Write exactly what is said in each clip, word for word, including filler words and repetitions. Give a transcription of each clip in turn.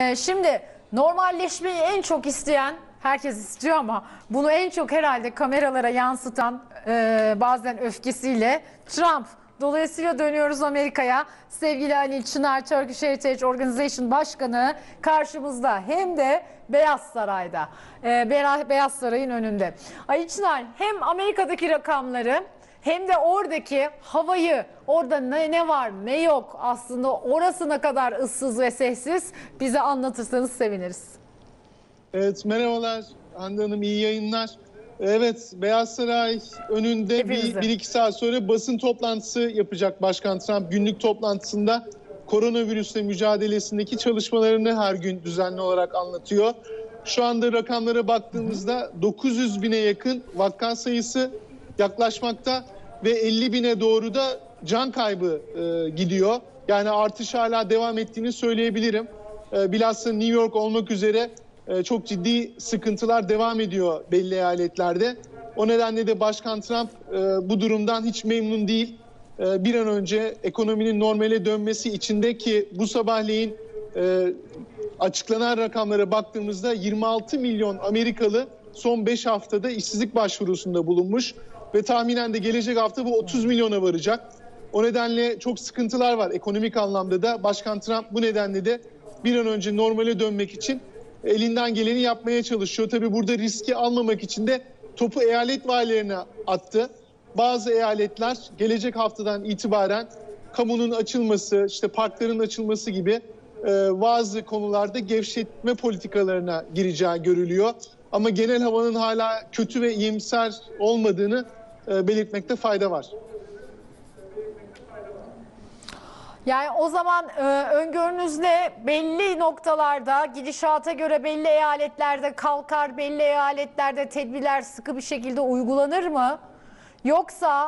Şimdi normalleşmeyi en çok isteyen, herkes istiyor ama bunu en çok herhalde kameralara yansıtan e, bazen öfkesiyle Trump. Dolayısıyla dönüyoruz Amerika'ya. Sevgili Ali Çınar, Turkish Heritage Organization Başkanı karşımızda, hem de Beyaz Saray'da, e, Beyaz Saray'ın önünde. Ali Çınar, hem Amerika'daki rakamları hem de oradaki havayı, orada ne, ne var ne yok, aslında orasına kadar ıssız ve sessiz, bize anlatırsanız seviniriz. Evet, merhabalar Hande Hanım, iyi yayınlar. Evet, Beyaz Saray önünde bir, bir iki saat sonra basın toplantısı yapacak Başkan Trump. Günlük toplantısında koronavirüsle mücadelesindeki çalışmalarını her gün düzenli olarak anlatıyor. Şu anda rakamlara baktığımızda dokuz yüz bine yakın vaka sayısı yaklaşmakta ve elli bine doğru da can kaybı e, gidiyor. Yani artış hala devam ettiğini söyleyebilirim. E, bilhassa New York olmak üzere e, çok ciddi sıkıntılar devam ediyor belli eyaletlerde. O nedenle de Başkan Trump e, bu durumdan hiç memnun değil. E, bir an önce ekonominin normale dönmesi içindeki bu sabahleyin e, açıklanan rakamlara baktığımızda yirmi altı milyon Amerikalı son beş haftada işsizlik başvurusunda bulunmuş. Ve tahminen de gelecek hafta bu otuz milyona varacak. O nedenle çok sıkıntılar var ekonomik anlamda da. Başkan Trump bu nedenle de bir an önce normale dönmek için elinden geleni yapmaya çalışıyor. Tabii burada riski almamak için de topu eyalet valilerine attı. Bazı eyaletler gelecek haftadan itibaren kamunun açılması, işte parkların açılması gibi bazı konularda gevşetme politikalarına gireceği görülüyor. Ama genel havanın hala kötü ve iyimser olmadığını belirtmekte fayda var. Yani o zaman e, öngörünüz ne? Belli noktalarda, gidişata göre belli eyaletlerde kalkar, belli eyaletlerde tedbirler sıkı bir şekilde uygulanır mı? Yoksa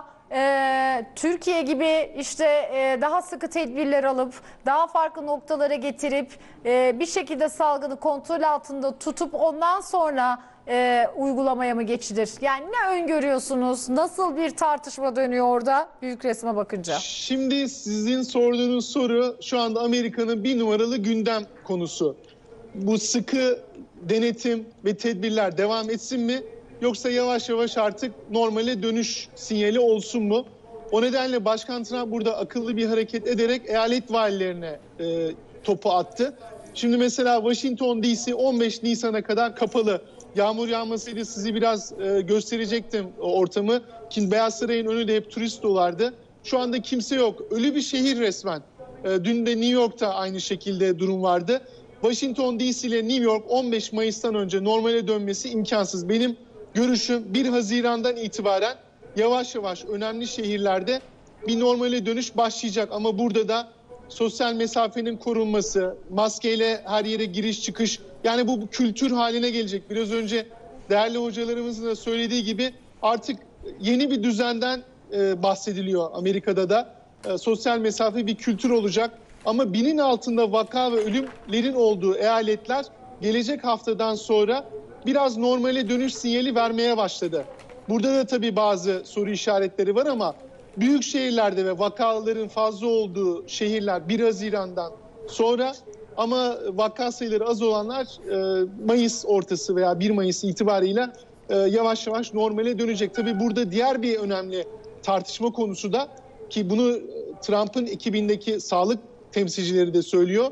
e, Türkiye gibi işte e, daha sıkı tedbirler alıp daha farklı noktalara getirip e, bir şekilde salgını kontrol altında tutup ondan sonra e, uygulamaya mı geçilir? Yani ne öngörüyorsunuz? Nasıl bir tartışma dönüyor orada büyük resme bakınca? Şimdi sizin sorduğunuz soru şu anda Amerika'nın bir numaralı gündem konusu. Bu sıkı denetim ve tedbirler devam etsin mi? Yoksa yavaş yavaş artık normale dönüş sinyali olsun mu? O nedenle Başkan Trump burada akıllı bir hareket ederek eyalet valilerine e, topu attı. Şimdi mesela Washington D C on beş Nisan'a kadar kapalı. Yağmur yağmasaydı sizi biraz e, gösterecektim ortamı. Ki Beyaz Saray'ın önü de hep turist dolardı. Şu anda kimse yok. Ölü bir şehir resmen. E, dün de New York'ta aynı şekilde durum vardı. Washington D C ile New York on beş Mayıs'tan önce normale dönmesi imkansız. Benim görüşüm bir Haziran'dan itibaren yavaş yavaş önemli şehirlerde bir normale dönüş başlayacak. Ama burada da sosyal mesafenin korunması, maskeyle her yere giriş çıkış, yani bu, bu kültür haline gelecek. Biraz önce değerli hocalarımızın da söylediği gibi artık yeni bir düzenden e, bahsediliyor Amerika'da da. E, sosyal mesafe bir kültür olacak. Ama binin altında vaka ve ölümlerin olduğu eyaletler gelecek haftadan sonra biraz normale dönüş sinyali vermeye başladı. Burada da tabii bazı soru işaretleri var ama büyük şehirlerde ve vakaların fazla olduğu şehirler bir Haziran'dan sonra, ama vaka sayıları az olanlar Mayıs ortası veya bir Mayıs itibarıyla yavaş yavaş normale dönecek. Tabii burada diğer bir önemli tartışma konusu da, ki bunu Trump'ın ekibindeki sağlık temsilcileri de söylüyor.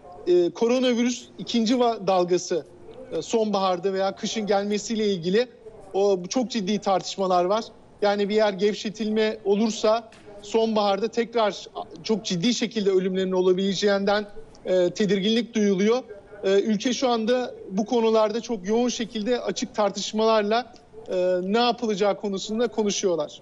Koronavirüs ikinci dalgası sonbaharda veya kışın gelmesiyle ilgili o çok ciddi tartışmalar var. Yani bir yer gevşetilme olursa sonbaharda tekrar çok ciddi şekilde ölümlerin olabileceğinden e, tedirginlik duyuluyor. E, ülke şu anda bu konularda çok yoğun şekilde açık tartışmalarla e, ne yapılacağı konusunda konuşuyorlar.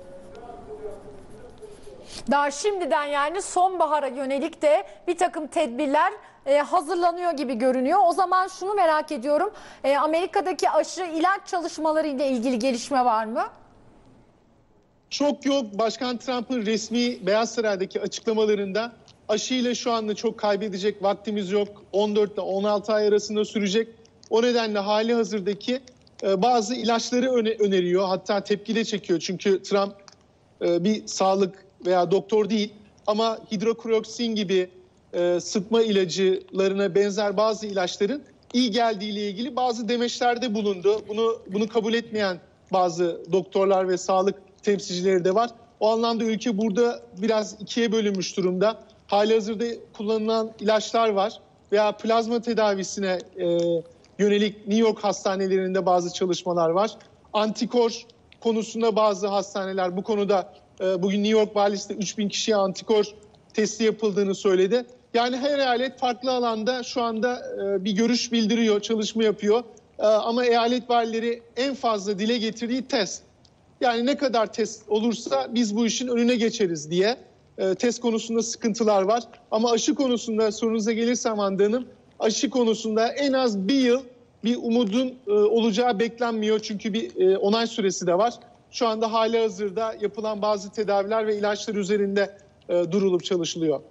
Daha şimdiden yani sonbahara yönelik de bir takım tedbirler e, hazırlanıyor gibi görünüyor. O zaman şunu merak ediyorum. E, Amerika'daki aşı ilaç çalışmaları ile ilgili gelişme var mı? Çok yok. Başkan Trump'ın resmi Beyaz Saray'daki açıklamalarında aşıyla şu anda çok kaybedecek vaktimiz yok. on dört ile on altı ay arasında sürecek. O nedenle hali hazırdaki e, bazı ilaçları öne öneriyor. Hatta tepki de çekiyor. Çünkü Trump e, bir sağlık veya doktor değil. Ama hidrokloroksin gibi e, sıtma ilacılarına benzer bazı ilaçların iyi geldiği ile ilgili bazı demeçlerde bulundu. Bunu bunu kabul etmeyen bazı doktorlar ve sağlık temsilcileri de var. O anlamda ülke burada biraz ikiye bölünmüş durumda. Halihazırda kullanılan ilaçlar var veya plazma tedavisine e, yönelik New York hastanelerinde bazı çalışmalar var. Antikor konusunda bazı hastaneler bu konuda e, bugün New York valisi de üç bin kişiye antikor testi yapıldığını söyledi. Yani her eyalet farklı alanda şu anda e, bir görüş bildiriyor, çalışma yapıyor. E, ama eyalet valileri en fazla dile getirdiği test. Yani ne kadar test olursa biz bu işin önüne geçeriz diye. E, test konusunda sıkıntılar var. Ama aşı konusunda sorunuza gelirsem Hande Hanım, aşı konusunda en az bir yıl bir umudun e, olacağı beklenmiyor. Çünkü bir e, onay süresi de var. Şu anda halihazırda yapılan bazı tedaviler ve ilaçlar üzerinde e, durulup çalışılıyor.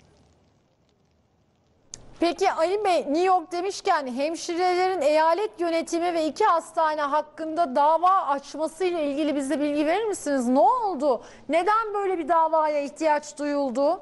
Peki Ali Bey, New York demişken hemşirelerin eyalet yönetimi ve iki hastane hakkında dava açmasıyla ilgili bize bilgi verir misiniz? Ne oldu? Neden böyle bir davaya ihtiyaç duyuldu?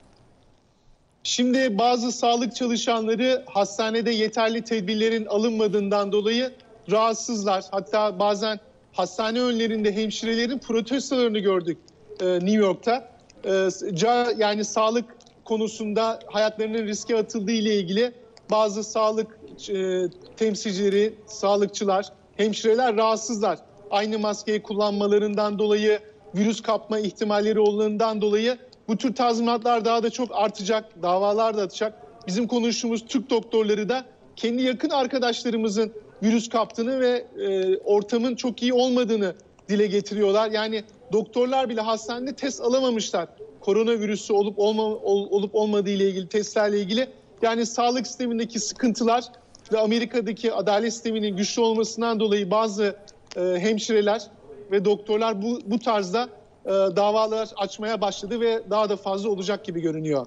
Şimdi bazı sağlık çalışanları hastanede yeterli tedbirlerin alınmadığından dolayı rahatsızlar. Hatta bazen hastane önlerinde hemşirelerin protestolarını gördük e, New York'ta. E, yani sağlık konusunda hayatlarının riske atıldığı ile ilgili bazı sağlık e, temsilcileri, sağlıkçılar, hemşireler rahatsızlar. Aynı maskeyi kullanmalarından dolayı, virüs kapma ihtimalleri olduğundan dolayı bu tür tazminatlar daha da çok artacak, davalar da artacak. Bizim konuştuğumuz Türk doktorları da kendi yakın arkadaşlarımızın virüs kaptığını ve e, ortamın çok iyi olmadığını dile getiriyorlar. Yani doktorlar bile hastanede test alamamışlar. Koronavirüsü olup olma, ol, olup olmadığı ile ilgili testlerle ilgili. Yani sağlık sistemindeki sıkıntılar ve Amerika'daki adalet sisteminin güçlü olmasından dolayı bazı e, hemşireler ve doktorlar bu, bu tarzda e, davalar açmaya başladı ve daha da fazla olacak gibi görünüyor.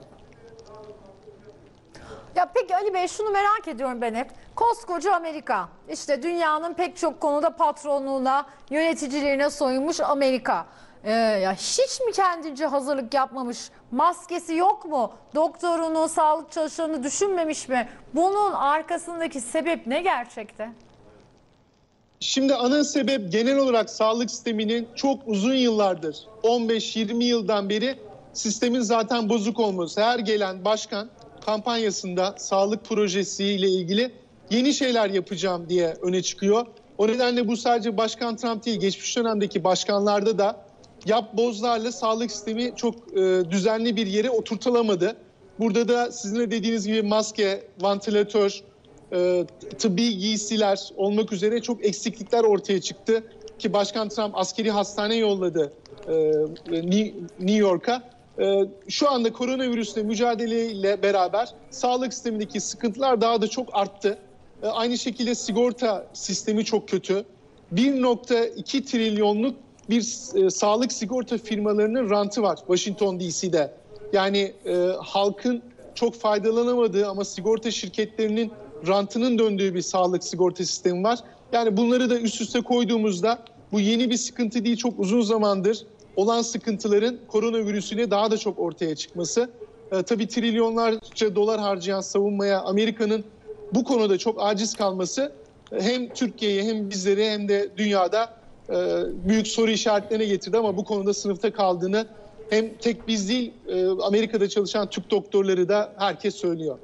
Ya peki Ali Bey, şunu merak ediyorum ben hep. Koskoca Amerika, işte dünyanın pek çok konuda patronluğuna, yöneticiliğine soyunmuş Amerika. Ee, ya hiç mi kendince hazırlık yapmamış? Maskesi yok mu? Doktorunu, sağlık çalışanını düşünmemiş mi? Bunun arkasındaki sebep ne gerçekte? Şimdi ana sebep genel olarak sağlık sisteminin çok uzun yıllardır, on beş yirmi yıldan beri sistemin zaten bozuk olması. Her gelen başkan kampanyasında sağlık projesiyle ilgili yeni şeyler yapacağım diye öne çıkıyor. O nedenle bu sadece Başkan Trump değil, geçmiş dönemdeki başkanlarda da yap bozlarla sağlık sistemi çok e, düzenli bir yere oturtulamadı. Burada da sizin de dediğiniz gibi maske, vantilatör, e, tıbbi giysiler olmak üzere çok eksiklikler ortaya çıktı. Ki Başkan Trump askeri hastane yolladı e, New York'a. E, şu anda koronavirüsle mücadeleyle beraber sağlık sistemindeki sıkıntılar daha da çok arttı. E, aynı şekilde sigorta sistemi çok kötü. bir nokta iki trilyonluk bir e, sağlık sigorta firmalarının rantı var Washington D C'de. Yani e, halkın çok faydalanamadığı ama sigorta şirketlerinin rantının döndüğü bir sağlık sigorta sistemi var. Yani bunları da üst üste koyduğumuzda bu yeni bir sıkıntı değil, çok uzun zamandır olan sıkıntıların koronavirüsüne daha da çok ortaya çıkması. E, tabii trilyonlarca dolar harcayan savunmaya Amerika'nın bu konuda çok aciz kalması hem Türkiye'yi hem bizleri hem de dünyada e, büyük soru işaretlerine getirdi ama bu konuda sınıfta kaldığını hem tek biz değil e, Amerika'da çalışan Türk doktorları da herkes söylüyor.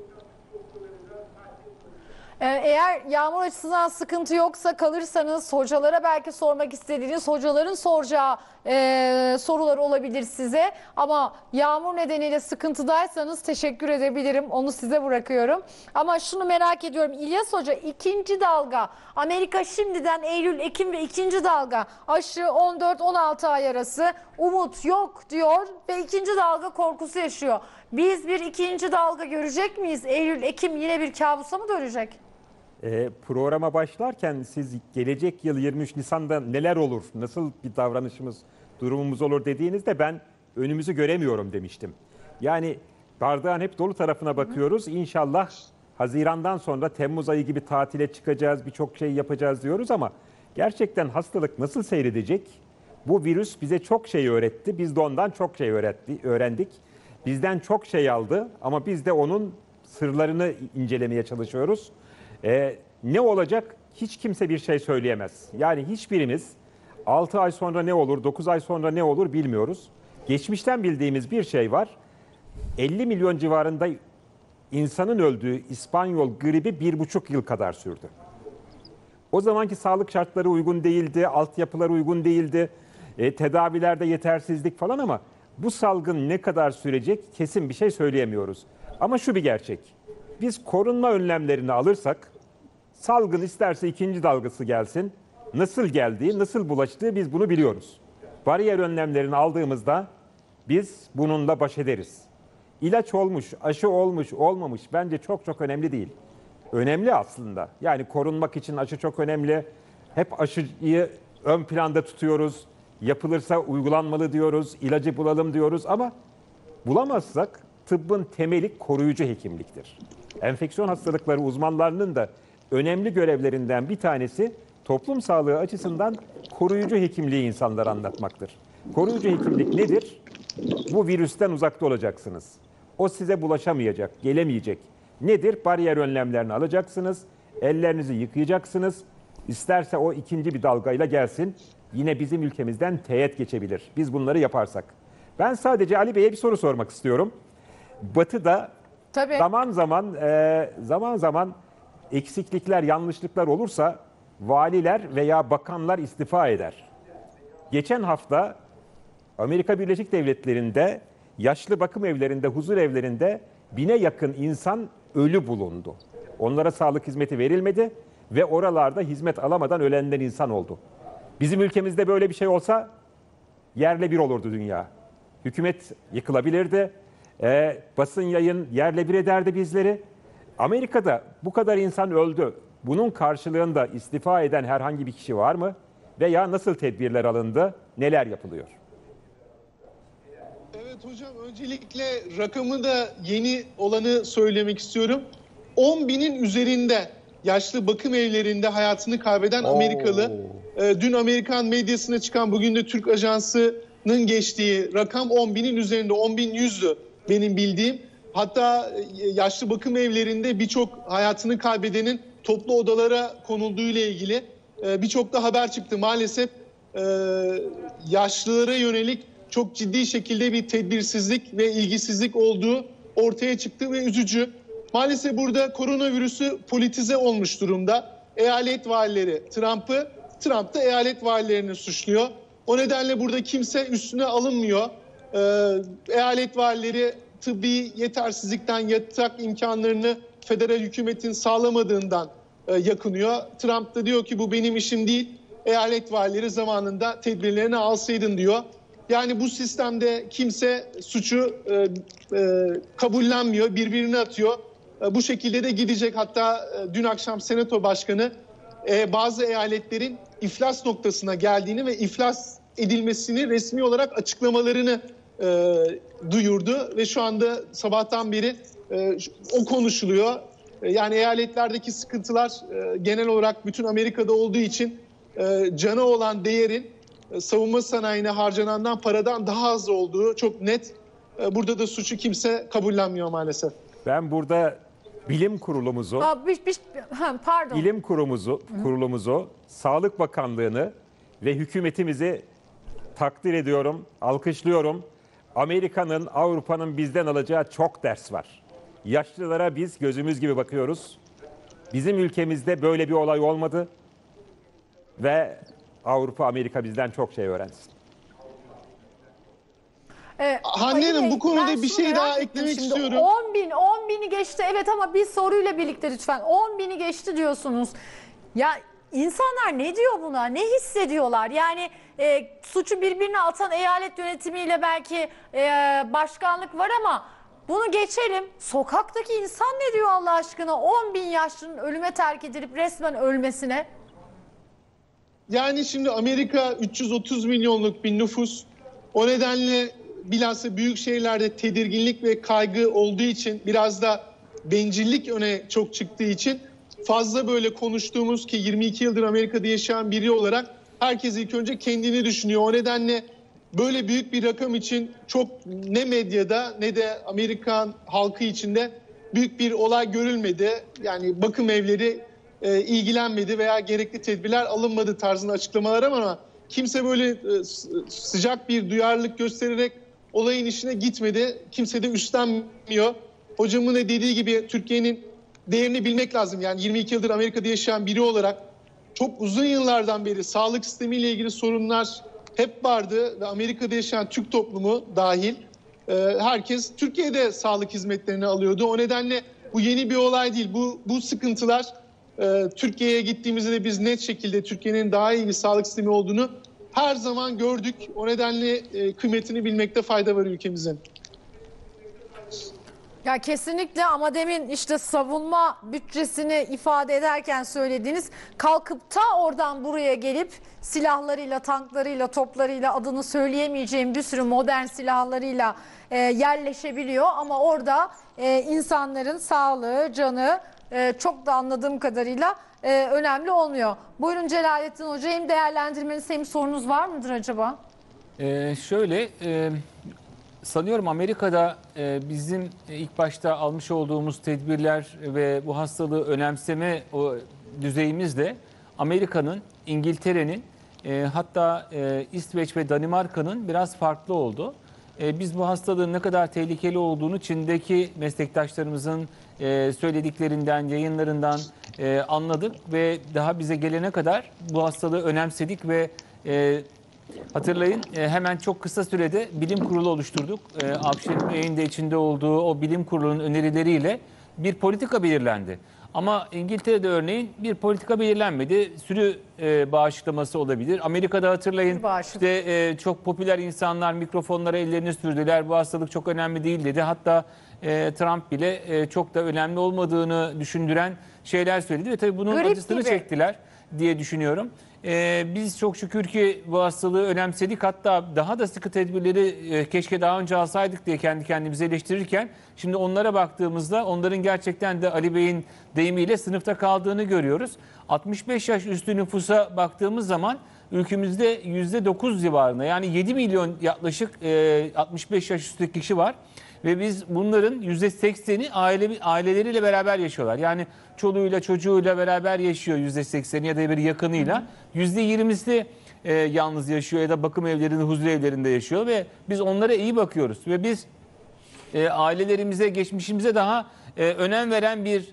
Eğer yağmur açısından sıkıntı yoksa, kalırsanız hocalara belki sormak istediğiniz, hocaların soracağı e, sorular olabilir size. Ama yağmur nedeniyle sıkıntıdaysanız teşekkür edebilirim. Onu size bırakıyorum. Ama şunu merak ediyorum İlyas Hoca, ikinci dalga. Amerika şimdiden Eylül, Ekim ve ikinci dalga. Aşı on dört on altı ay arası. Umut yok diyor ve ikinci dalga korkusu yaşıyor. Biz bir ikinci dalga görecek miyiz? Eylül, Ekim yine bir kabusa mı dönecek? E, programa başlarken siz gelecek yıl yirmi üç Nisan'da neler olur, nasıl bir davranışımız, durumumuz olur dediğinizde ben önümüzü göremiyorum demiştim. Yani bardağın hep dolu tarafına bakıyoruz. İnşallah Haziran'dan sonra Temmuz ayı gibi tatile çıkacağız, birçok şey yapacağız diyoruz ama gerçekten hastalık nasıl seyredecek? Bu virüs bize çok şey öğretti, biz de ondan çok şey öğretti, öğrendik. Bizden çok şey aldı ama biz de onun sırlarını incelemeye çalışıyoruz. Ee, ne olacak? Hiç kimse bir şey söyleyemez. Yani hiçbirimiz altı ay sonra ne olur, dokuz ay sonra ne olur bilmiyoruz. Geçmişten bildiğimiz bir şey var. elli milyon civarında insanın öldüğü İspanyol gribi bir buçuk yıl kadar sürdü. O zamanki sağlık şartları uygun değildi, altyapılar uygun değildi, e, tedavilerde yetersizlik falan ama bu salgın ne kadar sürecek kesin bir şey söyleyemiyoruz. Ama şu bir gerçek, biz korunma önlemlerini alırsak salgın isterse ikinci dalgası gelsin, nasıl geldiği, nasıl bulaştığı biz bunu biliyoruz. Bariyer önlemlerini aldığımızda biz bununla baş ederiz. İlaç olmuş, aşı olmuş, olmamış bence çok çok önemli değil. Önemli aslında. Yani korunmak için aşı çok önemli. Hep aşıyı ön planda tutuyoruz. Yapılırsa uygulanmalı diyoruz, ilacı bulalım diyoruz ama bulamazsak tıbbın temeli koruyucu hekimliktir. Enfeksiyon hastalıkları uzmanlarının da önemli görevlerinden bir tanesi toplum sağlığı açısından koruyucu hekimliği insanlara anlatmaktır. Koruyucu hekimlik nedir? Bu virüsten uzakta olacaksınız. O size bulaşamayacak, gelemeyecek. Nedir? Bariyer önlemlerini alacaksınız, ellerinizi yıkayacaksınız. İsterse o ikinci bir dalgayla gelsin, yine bizim ülkemizden teğet geçebilir. Biz bunları yaparsak. Ben sadece Ali Bey'e bir soru sormak istiyorum. Batı'da Tabii. zaman zaman e, zaman zaman eksiklikler, yanlışlıklar olursa valiler veya bakanlar istifa eder. Geçen hafta Amerika Birleşik Devletleri'nde yaşlı bakım evlerinde, huzur evlerinde bine yakın insan ölü bulundu. Onlara sağlık hizmeti verilmedi ve oralarda hizmet alamadan ölenler insan oldu. Bizim ülkemizde böyle bir şey olsa yerle bir olurdu dünya. Hükümet yıkılabilirdi, e, basın yayın yerle bir ederdi bizleri. Amerika'da bu kadar insan öldü. Bunun karşılığında istifa eden herhangi bir kişi var mı? Veya nasıl tedbirler alındı, neler yapılıyor? Evet hocam, öncelikle rakamı da yeni olanı söylemek istiyorum. on binin üzerinde yaşlı bakım evlerinde hayatını kaybeden Amerikalı. E, dün Amerikan medyasına çıkan, bugün de Türk Ajansı'nın geçtiği rakam on binin üzerinde, on bin yüzdü benim bildiğim. Hatta yaşlı bakım evlerinde birçok hayatını kaybedenin toplu odalara konulduğu ile ilgili e, birçok da haber çıktı. Maalesef e, yaşlılara yönelik çok ciddi şekilde bir tedbirsizlik ve ilgisizlik olduğu ortaya çıktı ve üzücü. Maalesef burada koronavirüsü politize olmuş durumda. Eyalet valileri Trump'ı, Trump da eyalet valilerini suçluyor. O nedenle burada kimse üstüne alınmıyor. Ee, eyalet valileri tıbbi yetersizlikten, yatak imkanlarını federal hükümetin sağlamadığından e, yakınıyor. Trump da diyor ki bu benim işim değil. Eyalet valileri zamanında tedbirlerini alsaydın diyor. Yani bu sistemde kimse suçu e, e, kabullenmiyor, birbirine atıyor. E, bu şekilde de gidecek. Hatta e, dün akşam Senato Başkanı e, bazı eyaletlerin iflas noktasına geldiğini ve iflas edilmesini resmi olarak açıklamalarını e, duyurdu. Ve şu anda sabahtan beri e, o konuşuluyor. E, yani eyaletlerdeki sıkıntılar e, genel olarak bütün Amerika'da olduğu için e, cana olan değerin savunma sanayine harcanandan paradan daha az olduğu çok net. Burada da suçu kimse kabullenmiyor maalesef. Ben burada bilim kurulumuzu, Aa, bir, bir, ha, pardon. bilim kurumuzu, kurulumuzu, Sağlık Bakanlığı'nı ve hükümetimizi takdir ediyorum, alkışlıyorum. Amerika'nın, Avrupa'nın bizden alacağı çok ders var. Yaşlılara biz gözümüz gibi bakıyoruz. Bizim ülkemizde böyle bir olay olmadı ve Avrupa, Amerika bizden çok şey öğrensin. Ee, Hande Hanım, Bey, bu konuda ben bir şunu şey merak daha ettim eklemek şimdi. istiyorum. on bin, on bini geçti. Evet ama bir soruyla birlikte lütfen. on bini geçti diyorsunuz. Ya insanlar ne diyor buna? Ne hissediyorlar? Yani e, suçu birbirine atan eyalet yönetimiyle belki e, başkanlık var ama bunu geçelim. Sokaktaki insan ne diyor Allah aşkına? on bin yaşlının ölüme terk edilip resmen ölmesine. Yani şimdi Amerika üç yüz otuz milyonluk bir nüfus. O nedenle bilhassa büyük şehirlerde tedirginlik ve kaygı olduğu için, biraz da bencillik öne çok çıktığı için fazla böyle konuştuğumuz, ki yirmi iki yıldır Amerika'da yaşayan biri olarak herkes ilk önce kendini düşünüyor. O nedenle böyle büyük bir rakam için çok ne medyada ne de Amerikan halkı içinde büyük bir olay görülmedi. Yani bakım evleri e, ilgilenmedi veya gerekli tedbirler alınmadı tarzında açıklamalar ama kimse böyle e, sıcak bir duyarlılık göstererek olayın işine gitmedi. Kimse de üstlenmiyor. Hocamın da dediği gibi Türkiye'nin değerini bilmek lazım. Yani yirmi iki yıldır Amerika'da yaşayan biri olarak çok uzun yıllardan beri sağlık sistemiyle ilgili sorunlar hep vardı ve Amerika'da yaşayan Türk toplumu dahil e, herkes Türkiye'de sağlık hizmetlerini alıyordu. O nedenle bu yeni bir olay değil. Bu bu sıkıntılar e, Türkiye'ye gittiğimizde de biz net şekilde Türkiye'nin daha iyi bir sağlık sistemi olduğunu her zaman gördük. O nedenle e, kıymetini bilmekte fayda var ülkemizin. Ya kesinlikle ama demin işte savunma bütçesini ifade ederken söylediğiniz kalkıp ta oradan buraya gelip silahlarıyla, tanklarıyla, toplarıyla adını söyleyemeyeceğim bir sürü modern silahlarıyla e, yerleşebiliyor. Ama orada e, insanların sağlığı, canı e, çok da anladığım kadarıyla e, önemli olmuyor. Buyurun Celalettin Hoca, hem değerlendirmeniz hem sorunuz var mıdır acaba? Ee, şöyle e, sanıyorum Amerika'da e, bizim ilk başta almış olduğumuz tedbirler ve bu hastalığı önemseme o düzeyimizle Amerika'nın, İngiltere'nin e, hatta e, İsveç ve Danimarka'nın biraz farklı oldu. E, biz bu hastalığın ne kadar tehlikeli olduğunu Çin'deki meslektaşlarımızın e, söylediklerinden, yayınlarından e, anladık ve daha bize gelene kadar bu hastalığı önemsedik ve e, hatırlayın e, hemen çok kısa sürede bilim kurulu oluşturduk. E, Avşin Bey'in de içinde olduğu o bilim kurulunun önerileriyle bir politika belirlendi. Ama İngiltere'de örneğin bir politika belirlenmedi. Sürü e, bağışıklaması olabilir. Amerika'da hatırlayın işte e, çok popüler insanlar mikrofonlara ellerini sürdüler. Bu hastalık çok önemli değil dedi. Hatta e, Trump bile e, çok da önemli olmadığını düşündüren şeyler söyledi. Ve tabii bunun Grip acısını gibi çektiler diye düşünüyorum. Ee, biz çok şükür ki bu hastalığı önemsedik. Hatta daha da sıkı tedbirleri e, keşke daha önce alsaydık diye kendi kendimize eleştirirken şimdi onlara baktığımızda onların gerçekten de Ali Bey'in deyimiyle sınıfta kaldığını görüyoruz. altmış beş yaş üstü nüfusa baktığımız zaman ülkemizde yüzde dokuz civarında, yani yedi milyon yaklaşık e, altmış beş yaş üstü kişi var. Ve biz bunların yüzde sekseni aile, aileleriyle beraber yaşıyorlar. Yani çoluğuyla çocuğuyla beraber yaşıyor yüzde sekseni ya da bir yakınıyla. yüzde yirmisi e, yalnız yaşıyor ya da bakım evlerinde, huzur evlerinde yaşıyor ve biz onlara iyi bakıyoruz. Ve biz e, ailelerimize, geçmişimize daha e, önem veren bir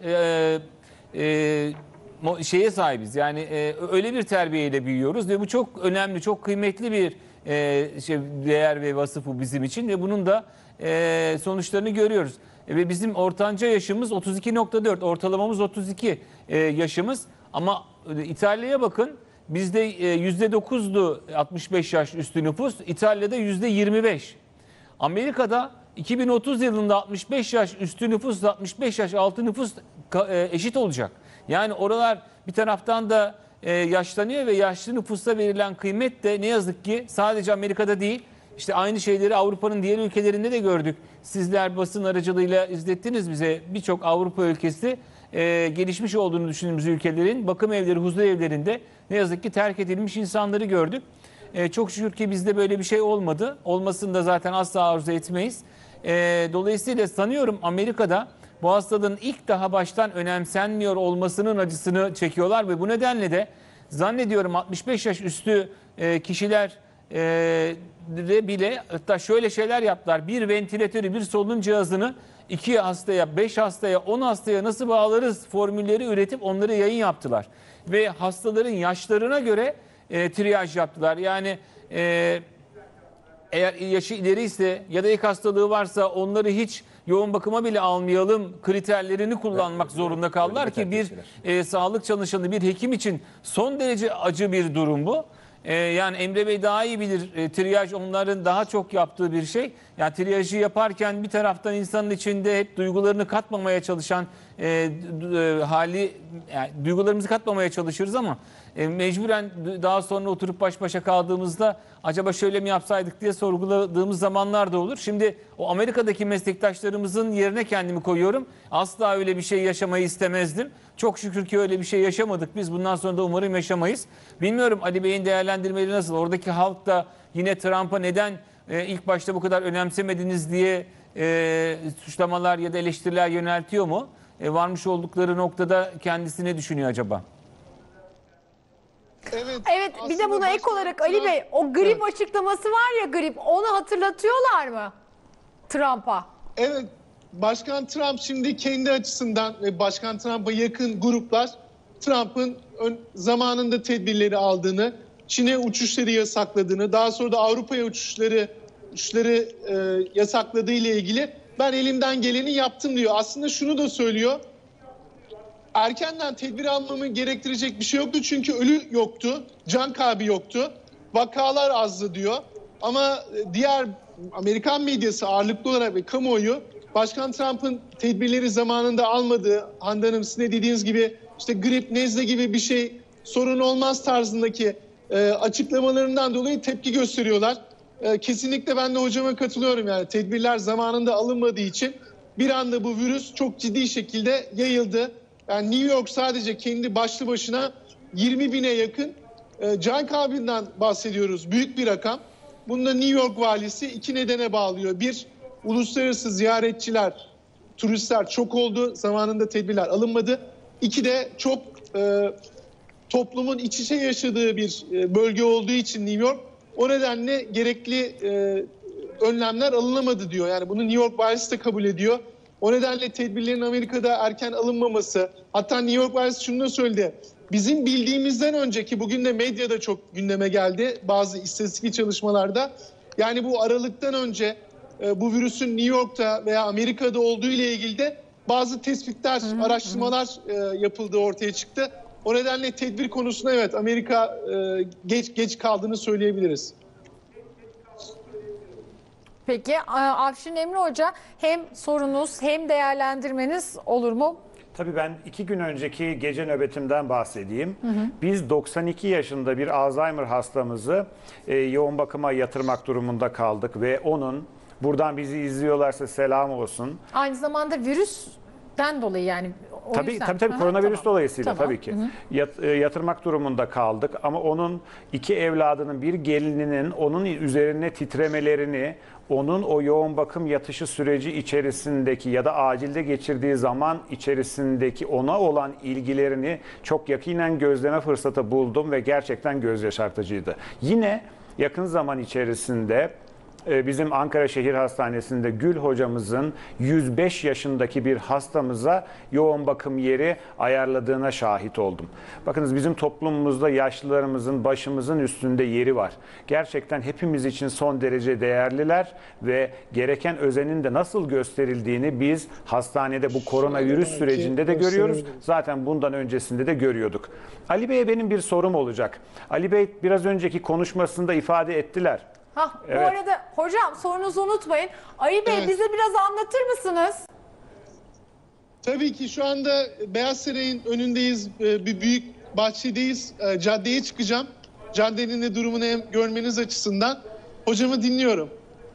e, e, şeye sahibiz. Yani e, öyle bir terbiyeyle büyüyoruz ve bu çok önemli, çok kıymetli bir e, şey, değer ve vasıf bu bizim için ve bunun da e, sonuçlarını görüyoruz. E, ve bizim ortanca yaşımız otuz iki nokta dört, ortalamamız otuz iki e, yaşımız ama e, İtalya'ya bakın, bizde e, yüzde dokuzdu altmış beş yaş üstü nüfus, İtalya'da yüzde yirmi beş. Amerika'da iki bin otuz yılında altmış beş yaş üstü nüfusla altmış beş yaş altı nüfus e, eşit olacak. Yani oralar bir taraftan da e, yaşlanıyor ve yaşlı nüfusa verilen kıymet de ne yazık ki sadece Amerika'da değil, işte aynı şeyleri Avrupa'nın diğer ülkelerinde de gördük. Sizler basın aracılığıyla izlettiniz bize, birçok Avrupa ülkesi e, gelişmiş olduğunu düşündüğümüz ülkelerin bakım evleri, huzur evlerinde ne yazık ki terk edilmiş insanları gördük. E, çok şükür ki bizde böyle bir şey olmadı. Olmasını da zaten asla arzu etmeyiz. E, dolayısıyla sanıyorum Amerika'da bu hastalığın ilk daha baştan önemsenmiyor olmasının acısını çekiyorlar ve bu nedenle de zannediyorum altmış beş yaş üstü e, kişiler e, bile hatta şöyle şeyler yaptılar. Bir ventilatörü, bir solunum cihazını iki hastaya, beş hastaya, on hastaya nasıl bağlarız formülleri üretip onları yayın yaptılar. Ve hastaların yaşlarına göre e, triyaj yaptılar. Yani e, eğer yaşı ileri ise ya da ilk hastalığı varsa onları hiç yoğun bakıma bile almayalım kriterlerini kullanmak zorunda kaldılar ki bir e, sağlık çalışanı, bir hekim için son derece acı bir durum bu. E, yani Emre Bey daha iyi bilir, e, triyaj onların daha çok yaptığı bir şey. Yani triyajı yaparken bir taraftan insanın içinde hep duygularını katmamaya çalışan e, e, hali yani duygularımızı katmamaya çalışırız ama e, mecburen daha sonra oturup baş başa kaldığımızda acaba şöyle mi yapsaydık diye sorguladığımız zamanlar da olur. Şimdi o Amerika'daki meslektaşlarımızın yerine kendimi koyuyorum. Asla öyle bir şey yaşamayı istemezdim. Çok şükür ki öyle bir şey yaşamadık. Biz bundan sonra da umarım yaşamayız. Bilmiyorum Ali Bey'in değerlendirmeleri nasıl? Oradaki halk da yine Trump'a neden e, ilk başta bu kadar önemsemediniz diye e, suçlamalar ya da eleştiriler yöneltiyor mu? E, varmış oldukları noktada kendisi ne düşünüyor acaba? Evet, Evet, bir de aslında buna ek başkan olarak Ali Trump- Bey, o grip Evet. açıklaması var ya, grip, onu hatırlatıyorlar mı Trump'a? Evet, Başkan Trump şimdi kendi açısından ve Başkan Trump'a yakın gruplar Trump'ın ön- zamanında tedbirleri aldığını, Çin'e uçuşları yasakladığını, daha sonra da Avrupa'ya uçuşları uçuşları e, yasakladığı ile ilgili ben elimden geleni yaptım diyor. Aslında şunu da söylüyor. Erkenden tedbir almamı gerektirecek bir şey yoktu çünkü ölü yoktu, can kaybı yoktu, vakalar azdı diyor. Ama diğer Amerikan medyası ağırlıklı olarak ve kamuoyu Başkan Trump'ın tedbirleri zamanında almadığı, Hande Hanım sizin de dediğiniz gibi işte grip, nezle gibi bir şey sorun olmaz tarzındaki e, açıklamalarından dolayı tepki gösteriyorlar. E, kesinlikle ben de hocama katılıyorum, yani tedbirler zamanında alınmadığı için bir anda bu virüs çok ciddi şekilde yayıldı. Yani New York sadece kendi başlı başına yirmi bine yakın e, can kaybından bahsediyoruz. Büyük bir rakam. Bunu da New York valisi iki nedene bağlıyor. Bir, uluslararası ziyaretçiler, turistler çok oldu. Zamanında tedbirler alınmadı. İki de çok e, toplumun iç içe yaşadığı bir e, bölge olduğu için New York, o nedenle gerekli e, önlemler alınamadı diyor. Yani bunu New York valisi de kabul ediyor. O nedenle tedbirlerin Amerika'da erken alınmaması, hatta New York valisi şunu da söyledi. Bizim bildiğimizden önceki, bugün de medyada çok gündeme geldi bazı istatistik çalışmalarda. Yani bu Aralık'tan önce e, bu virüsün New York'ta veya Amerika'da olduğu ile ilgili de bazı tespitler, hı hı, araştırmalar e, yapıldığı ortaya çıktı. O nedenle tedbir konusunda evet Amerika e, geç geç kaldığını söyleyebiliriz. Peki Afşin Emre Hoca, hem sorunuz hem değerlendirmeniz olur mu? Tabii ben iki gün önceki gece nöbetimden bahsedeyim. Hı hı. Biz doksan iki yaşında bir Alzheimer hastamızı e, yoğun bakıma yatırmak durumunda kaldık ve onun, buradan bizi izliyorlarsa selam olsun. Aynı zamanda virüsten dolayı yani. O Tabii yüzden. tabii, tabii Aha, koronavirüs tamam. dolayısıyla Tamam. tabii ki. Hı hı. Yat, e, yatırmak durumunda kaldık ama onun iki evladının, bir gelininin onun üzerine titremelerini, onun o yoğun bakım yatışı süreci içerisindeki ya da acilde geçirdiği zaman içerisindeki ona olan ilgilerini çok yakinen gözleme fırsatı buldum ve gerçekten göz yaşartıcıydı. Yine yakın zaman içerisinde bizim Ankara Şehir Hastanesi'nde Gül hocamızın yüz beş yaşındaki bir hastamıza yoğun bakım yeri ayarladığına şahit oldum. Bakınız, bizim toplumumuzda yaşlılarımızın başımızın üstünde yeri var. Gerçekten hepimiz için son derece değerliler ve gereken özenin de nasıl gösterildiğini biz hastanede bu koronavirüs sürecinde de görüyoruz. Zaten bundan öncesinde de görüyorduk. Ali Bey'e benim bir sorum olacak. Ali Bey biraz önceki konuşmasında ifade ettiler. Hah, bu Evet. arada hocam sorunuzu unutmayın. Ali Bey, Evet. bize biraz anlatır mısınız? Tabii ki şu anda Beyaz Saray'ın önündeyiz, e, bir büyük bahçedeyiz. E, Caddeye çıkacağım. Caddenin de durumunu hem görmeniz açısından. Hocamı dinliyorum.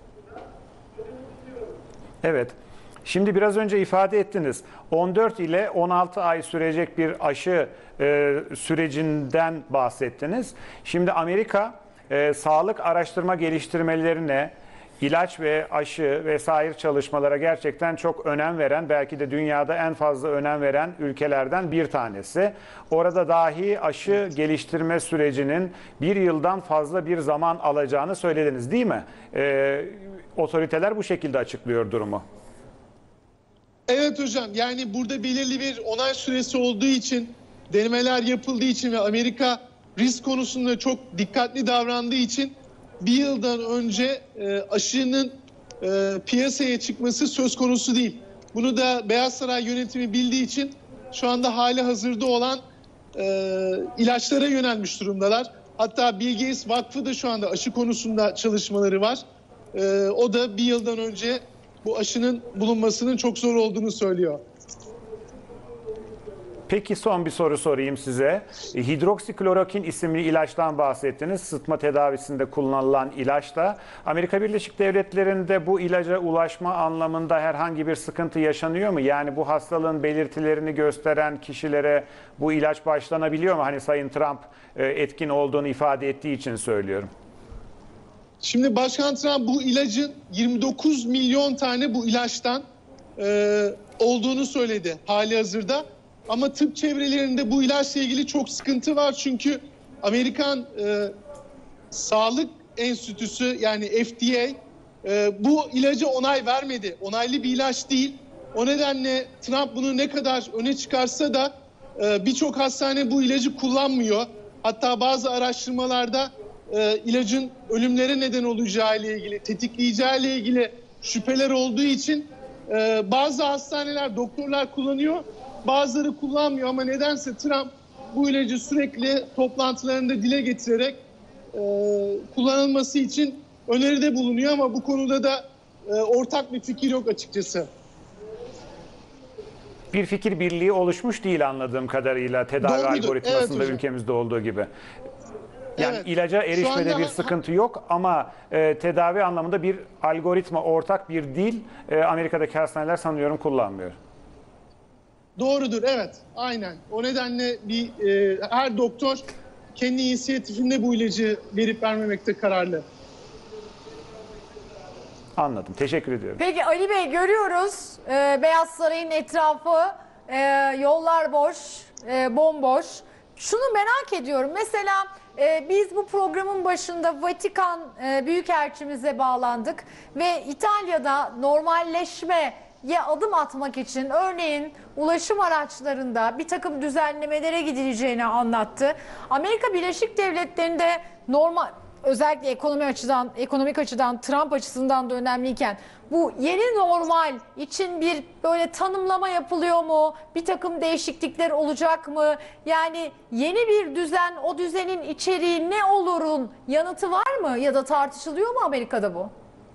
Evet. Şimdi biraz önce ifade ettiniz. on dört ile on altı ay sürecek bir aşı e, sürecinden bahsettiniz. Şimdi Amerika e, sağlık araştırma geliştirmelerine, ilaç ve aşı vesaire çalışmalara gerçekten çok önem veren, belki de dünyada en fazla önem veren ülkelerden bir tanesi. Orada dahi aşı geliştirme sürecinin bir yıldan fazla bir zaman alacağını söylediniz, değil mi? E, otoriteler bu şekilde açıklıyor durumu. Evet hocam, yani burada belirli bir onay süresi olduğu için, denemeler yapıldığı için ve Amerika risk konusunda çok dikkatli davrandığı için bir yıldan önce e, aşının e, piyasaya çıkması söz konusu değil. Bunu da Beyaz Saray yönetimi bildiği için şu anda hali hazırda olan e, ilaçlara yönelmiş durumdalar. Hatta Bill Gates Vakfı da şu anda aşı konusunda çalışmaları var. E, o da bir yıldan önce bu aşının bulunmasının çok zor olduğunu söylüyor. Peki son bir soru sorayım size. E, Hidroksiklorokin isimli ilaçtan bahsettiniz. Sıtma tedavisinde kullanılan ilaçta. Amerika Birleşik Devletleri'nde bu ilaca ulaşma anlamında herhangi bir sıkıntı yaşanıyor mu? Yani bu hastalığın belirtilerini gösteren kişilere bu ilaç başlanabiliyor mu? Hani Sayın Trump e, etkin olduğunu ifade ettiği için söylüyorum. Şimdi Başkan Trump bu ilacın yirmi dokuz milyon tane bu ilaçtan e, olduğunu söyledi hali hazırda. Ama tıp çevrelerinde bu ilaçla ilgili çok sıkıntı var. Çünkü Amerikan e, Sağlık Enstitüsü yani F D A e, bu ilacı onay vermedi. Onaylı bir ilaç değil. O nedenle Trump bunu ne kadar öne çıkarsa da e, birçok hastane bu ilacı kullanmıyor. Hatta bazı araştırmalarda e, ilacın ölümlere neden olacağı ile ilgili, tetikleyeceği ile ilgili şüpheler olduğu için e, bazı hastaneler, doktorlar kullanıyor. Bazıları kullanmıyor ama nedense Trump bu ilacı sürekli toplantılarında dile getirerek e, kullanılması için öneride bulunuyor ama bu konuda da e, ortak bir fikir yok açıkçası. Bir fikir birliği oluşmuş değil anladığım kadarıyla tedavi Doğrudur. algoritmasında Evet hocam. ülkemizde olduğu gibi. Yani Evet. ilaca erişmede Şu anda- bir sıkıntı yok ama e, tedavi anlamında bir algoritma, ortak bir dil e, Amerika'daki hastaneler sanıyorum kullanmıyor. Doğrudur, evet. Aynen. O nedenle bir e, her doktor kendi inisiyatifinde bu ilacı verip vermemekte kararlı. Anladım. Teşekkür ediyorum. Peki Ali Bey, görüyoruz e, Beyaz Saray'ın etrafı, e, yollar boş, e, bomboş. Şunu merak ediyorum. Mesela e, biz bu programın başında Vatikan e, Büyükelçimize bağlandık ve İtalya'da normalleşmeye adım atmak için örneğin ulaşım araçlarında bir takım düzenlemelere gidileceğini anlattı. Amerika Birleşik Devletleri'nde normal, özellikle ekonomi açıdan, ekonomik açıdan, Trump açısından da önemliyken bu yeni normal için bir böyle tanımlama yapılıyor mu? Bir takım değişiklikler olacak mı? Yani yeni bir düzen, o düzenin içeriği ne olurun yanıtı var mı? Ya da tartışılıyor mu Amerika'da bu?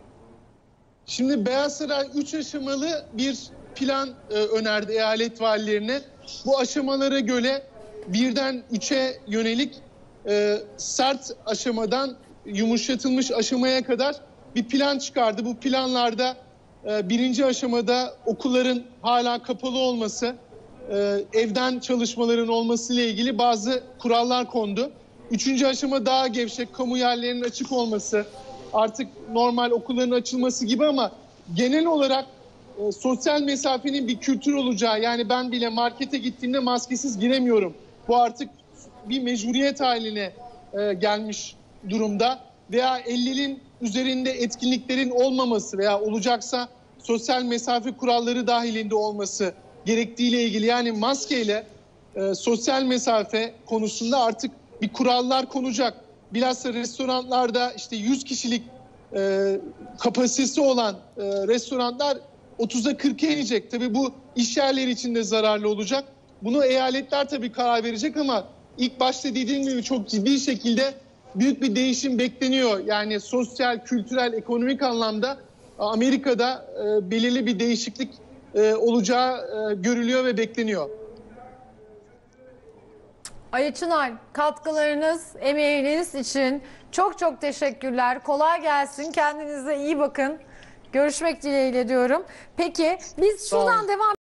Şimdi Beyaz Saray üç aşamalı bir plan e, önerdi eyalet valilerine. Bu aşamalara göre birden üçe yönelik e, sert aşamadan yumuşatılmış aşamaya kadar bir plan çıkardı. Bu planlarda e, birinci aşamada okulların hala kapalı olması, e, evden çalışmaların olması ile ilgili bazı kurallar kondu. Üçüncü aşama daha gevşek, kamu yerlerinin açık olması, artık normal okulların açılması gibi ama genel olarak e, sosyal mesafenin bir kültür olacağı, yani ben bile markete gittiğimde maskesiz giremiyorum. Bu artık bir mecburiyet haline e, gelmiş durumda. Veya ellinin üzerinde etkinliklerin olmaması veya olacaksa sosyal mesafe kuralları dahilinde olması gerektiğiyle ilgili, yani maskeyle e, sosyal mesafe konusunda artık bir kurallar konacak. Bilhassa restoranlarda işte yüz kişilik e, kapasitesi olan e, restoranlar otuza kırka inecek. Tabii bu iş yerleri için de zararlı olacak. Bunu eyaletler tabii karar verecek ama ilk başta dediğim gibi çok ciddi şekilde büyük bir değişim bekleniyor. Yani sosyal, kültürel, ekonomik anlamda Amerika'da e, belirli bir değişiklik e, olacağı e, görülüyor ve bekleniyor. Ali Çınar, katkılarınız, emeğiniz için çok çok teşekkürler. Kolay gelsin. Kendinize iyi bakın. Görüşmek dileğiyle diyorum. Peki biz şuradan devam